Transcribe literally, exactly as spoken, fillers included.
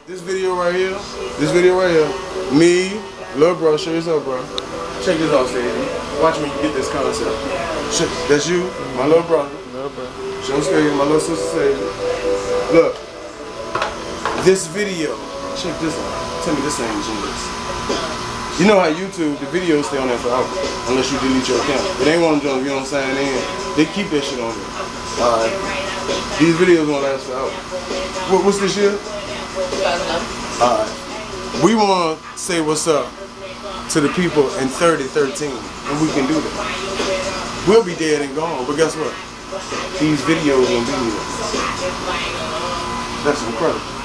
This video right here, this video right here, me, little bro, show yourself, bro. Check this out, Sadie. Watch me get this concept. That's you, my little brother. Little brother. Show Sadie, my little sister Sadie. Look, this video, check this out. Tell me this ain't genius. You know how YouTube, the videos stay on there forever, unless you delete your account. But they ain't one of them, you don't sign in. They keep that shit on there. Alright. These videos won't last forever. What, what's this year? Alright. We want to say what's up to the people in thirty thirteen, and we can do that. We'll be dead and gone, but guess what? These videos will be here. That's incredible.